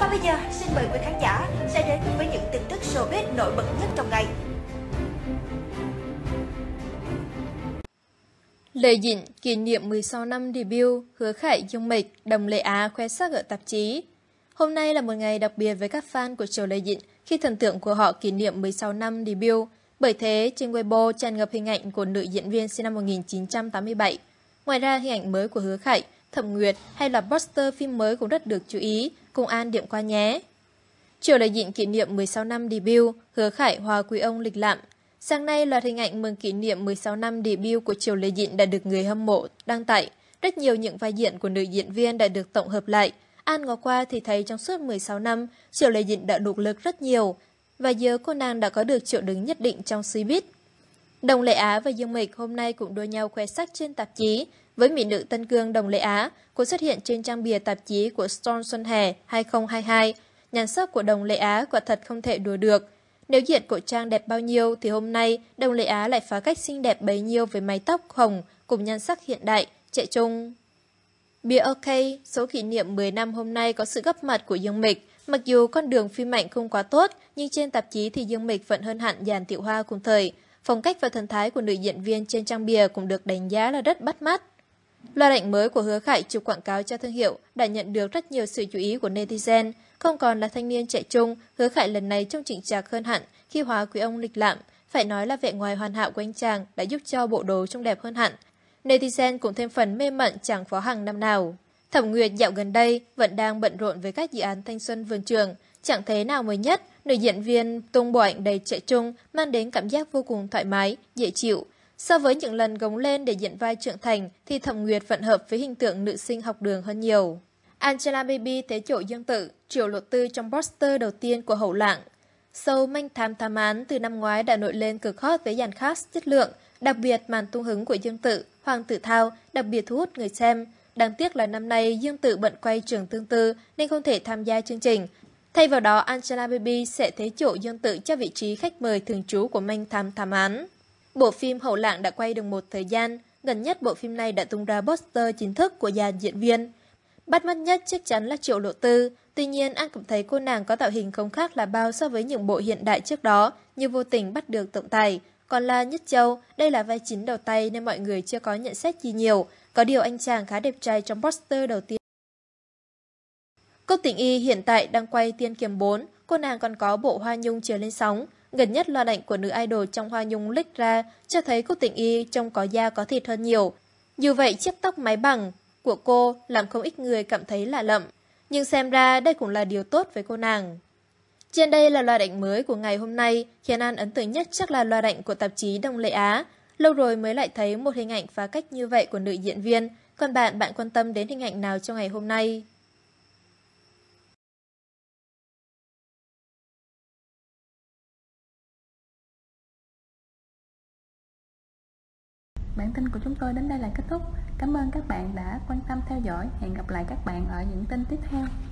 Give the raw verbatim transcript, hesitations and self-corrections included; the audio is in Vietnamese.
Còn bây giờ, xin mời quý khán giả sẽ đến với những tin tức showbiz nổi bật nhất trong ngày. Lệ Dĩnh kỷ niệm mười sáu năm debut, Hứa Khải, Dương Mịch, Đồng Lệ Á khoe sắc ở tạp chí. Hôm nay là một ngày đặc biệt với các fan của Triều Lệ Dĩnh khi thần tượng của họ kỷ niệm mười sáu năm debut. Bởi thế, trên Weibo tràn ngập hình ảnh của nữ diễn viên sinh năm một nghìn chín trăm tám mươi bảy. Ngoài ra, hình ảnh mới của Hứa Khải, Thẩm Nguyệt hay là poster phim mới cũng rất được chú ý, cùng An điểm qua nhé. Triều Lệ Dĩnh kỷ niệm mười sáu năm debut, Hứa Khải hòa quý ông lịch lãm. Sáng nay, loạt hình ảnh mừng kỷ niệm mười sáu năm debut của Triều Lệ Dĩnh đã được người hâm mộ đăng tải. Rất nhiều những vai diễn của nữ diễn viên đã được tổng hợp lại. An ngó qua thì thấy trong suốt mười sáu năm, Triều Lệ Dĩnh đã nỗ lực rất nhiều. Và giờ cô nàng đã có được chỗ đứng nhất định trong showbiz. Đồng Lệ Á và Dương Mịch hôm nay cũng đua nhau khoe sắc trên tạp chí. Với mỹ nữ Tân Cương Đồng Lệ Á, cô xuất hiện trên trang bìa tạp chí của Stone Xuân Hè hai không hai hai. Nhan sắc của Đồng Lệ Á quả thật không thể đùa được. Nếu diện của trang đẹp bao nhiêu thì hôm nay Đồng Lệ Á lại phá cách xinh đẹp bấy nhiêu với mái tóc hồng cùng nhan sắc hiện đại, trẻ trung. Bìa OK, số kỷ niệm mười năm hôm nay có sự góp mặt của Dương Mịch. Mặc dù con đường phim ảnh không quá tốt, nhưng trên tạp chí thì Dương Mịch vẫn hơn hẳn dàn Tiểu Hoa cùng thời. Phong cách và thần thái của nữ diễn viên trên trang bìa cũng được đánh giá là rất bắt mắt. Loạt ảnh mới của Hứa Khải chụp quảng cáo cho thương hiệu đã nhận được rất nhiều sự chú ý của netizen. Không còn là thanh niên trẻ trung, Hứa Khải lần này trông chỉnh chạc hơn hẳn khi hóa quý ông lịch lãm. Phải nói là vẻ ngoài hoàn hảo của anh chàng đã giúp cho bộ đồ trông đẹp hơn hẳn. Netizen cũng thêm phần mê mẩn chàng phó hằng năm nào. Thẩm Nguyệt dạo gần đây vẫn đang bận rộn với các dự án thanh xuân vườn trường. Chẳng thế nào mới nhất, nữ diễn viên tung bộ ảnh đầy trẻ trung mang đến cảm giác vô cùng thoải mái, dễ chịu. So với những lần gồng lên để diễn vai trưởng thành thì Thẩm Nguyệt vẫn hợp với hình tượng nữ sinh học đường hơn nhiều. Angelababy thế chỗ Dương Tự, Triệu Lộ Tư trong poster đầu tiên của Hậu Lạng. Show Manh Thám Thám Án từ năm ngoái đã nổi lên cực hot với dàn cast chất lượng, đặc biệt màn tung hứng của Dương Tự, Hoàng Tử Thao đặc biệt thu hút người xem. Đáng tiếc là năm nay Dương Tự bận quay Trường Tương Tư nên không thể tham gia chương trình. Thay vào đó, Angelababy sẽ thế chỗ Dương Tự cho vị trí khách mời thường trú của Manh Thám Thám Án. Bộ phim Hậu Lạng đã quay được một thời gian, gần nhất bộ phim này đã tung ra poster chính thức của dàn diễn viên. Bắt mắt nhất chắc chắn là Triệu Lộ Tư, tuy nhiên An cảm thấy cô nàng có tạo hình không khác là bao so với những bộ hiện đại trước đó, như Vô Tình bắt được tổng tài. Còn là Nhất Châu, đây là vai chính đầu tay nên mọi người chưa có nhận xét gì nhiều, có điều anh chàng khá đẹp trai trong poster đầu tiên. Cốc Tĩnh Y hiện tại đang quay Tiên Kiếm bốn, cô nàng còn có bộ Hoa Nhung Chiều Lên Sóng. Gần nhất loạt ảnh của nữ idol trong Hoa Nhung leak ra cho thấy Cốc Tĩnh Y trông có da có thịt hơn nhiều. Dù vậy, chiếc tóc mái bằng của cô làm không ít người cảm thấy lạ lẫm, nhưng xem ra đây cũng là điều tốt với cô nàng. Trên đây là loạt ảnh mới của ngày hôm nay, khiến An ấn tượng nhất chắc là loạt ảnh của tạp chí Đồng Lệ Á. Lâu rồi mới lại thấy một hình ảnh phá cách như vậy của nữ diễn viên. Còn bạn, bạn quan tâm đến hình ảnh nào trong ngày hôm nay? Bản tin của chúng tôi đến đây là kết thúc. Cảm ơn các bạn đã quan tâm theo dõi. Hẹn gặp lại các bạn ở những tin tiếp theo.